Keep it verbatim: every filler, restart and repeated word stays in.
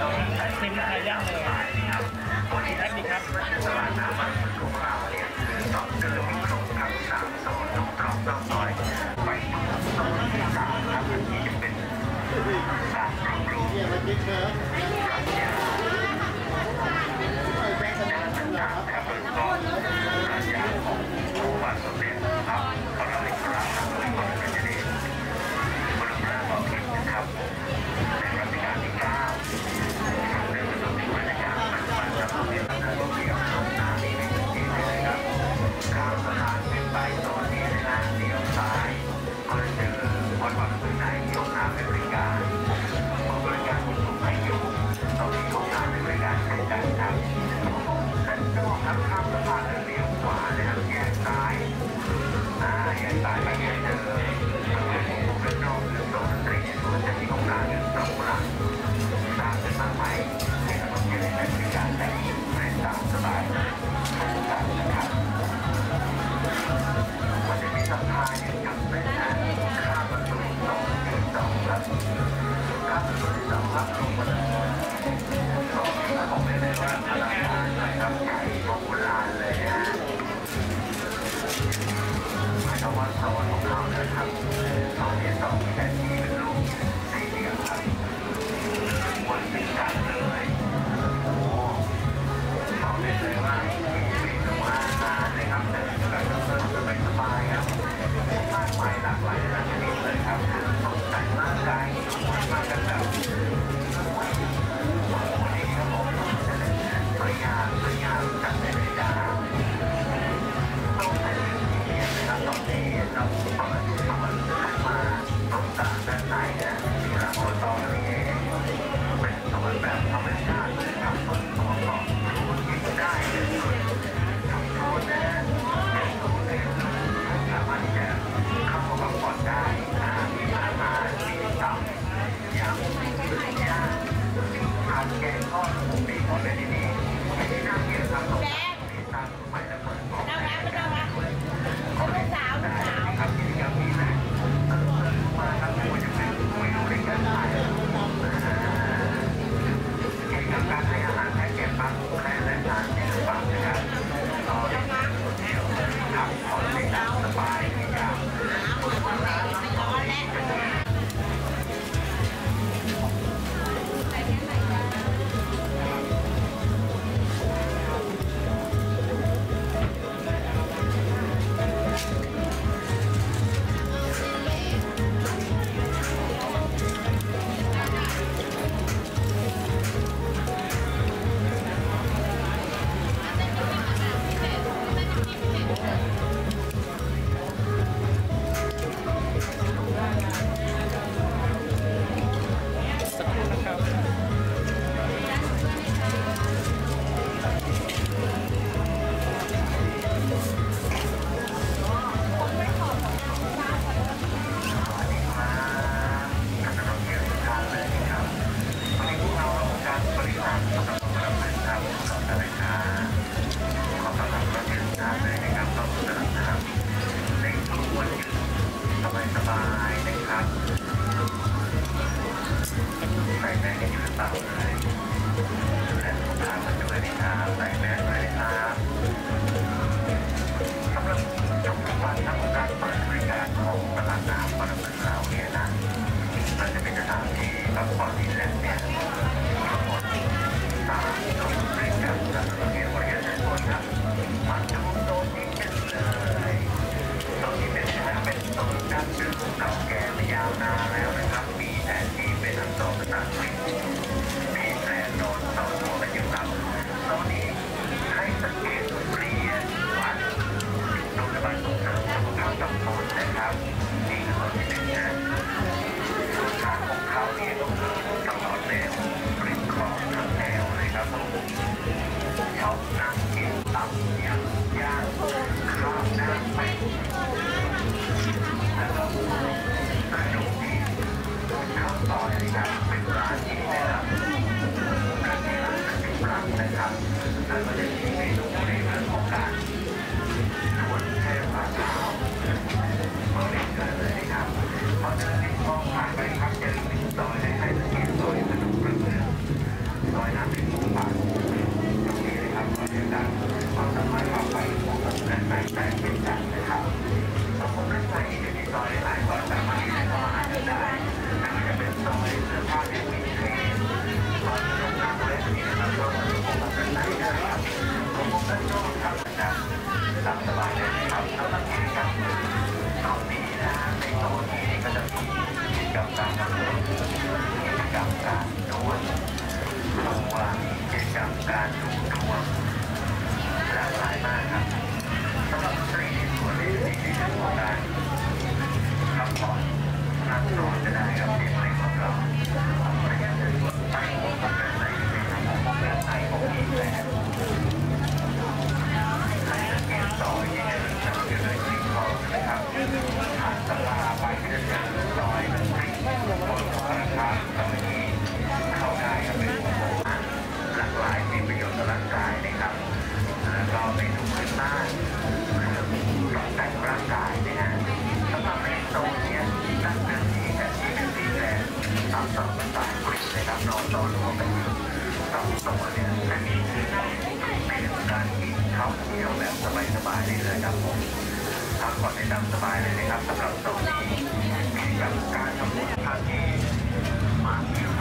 เป็นไก่ย่างเลยแอดมิครับตลาดน้ำมันของเราเนี่ยต้องเดินครบทั้งสามโซนต้องตรอกต้องน้อยไปโซนที่สามครับที่จะเป็นสามรอบรูปรัชญาเป็นด้านต่างๆครับเป็นกองรัชญาของพระบาทสมเด็จพระบรมราชาธิบดีบรมราชบพิตรนะครับในรัชกาลที่เก้าเดินมาถึงรัชกาลปัจจุบันครับที่ทำงานเกี่ยวกับน้ำนี่ในพื้นที่เลยครับข้ามสะพานขึ้นไปโซนนี้นะฮะเลี้ยวซ้ายก็จะเจอวัดวัดพื้นไหนยกน้ำให้บริการบริการผู้สูงอายุตรงนี้ยกน้ำให้บริการเช่นกันครับและก็ครับข้ามสะพานแล้วเลี้ยวขวานะครับแยกซ้ายอ่าแยกซ้ายไปเจอเป็นนอกหรือโซนดนตรีส่วนจะมีห้องน้ำหรือสองหลังสร้างขึ้นมาใหม่ให้นักท่องเที่ยวได้ใช้บริการได้ให้ตามสบายทุกท่านนะครับมันจะมีสะพานอยู่จุดหนึ่งนะข้ามประตูสองที่สองครับข้ามประตูที่สองครับลงมาเลยตรงนี้ผมไม่ได้ว่าอลังการนะครับใหญ่โบราณเลยนะหมายถึงว่าโซนของเขานะครับโซนที่สองมีแผนที่เป็นรูปสี่เหลี่ยมครับวนติดกันเลยโอ้บอกได้เลยว่ามีสมาร์ทเลยครับแต่แบบเพิ่มสบายสบายครับมากมายหลากหลายนานาชนิดเลยครับตกแต่งร่างกายมากันแบบวันนี้ครับผมสวยงามสวยงามจัดได้เลยจ้าต้องใช้ที่นี่นะครับตอนนี้เราเปิดเปิดมาตรงกลางด้านในนะที่เราโคตรนี่เองเป็นสวนแบบธรรมชาติเลยครับส่วนตัวของยิ่งได้เลยส่วนชุมชนนะเป็นศูนย์เรียนรู้สามารถที่จะเข้ามาพักผ่อนได้นะมีอาหารมีตับยำมีย่างมีผัดแกงทอดมีหมดเลยที่นี่ที่น่าเที่ยวครับตรงนี้ตามสมัยละเมิดของได้ขอเรียนได้ครับกิจกรรมนี้นะมาครับไม่ว่าจะเป็นเมนูในการขายกิจกรรมการให้อาหารแพะแกะปังและและทานที่ปังนะครับต่อได้เที่ยวทำขอให้ตามสบายนะครับสองตัวเนี่ยจะมีเป็นการกินข้าวเที่ยวแบบสบายๆเลยครับผมพักผ่อนได้ตามสบายเลยนะครับสำหรับตรงนี้มีกับการทำบุญครั้งนี้มาที่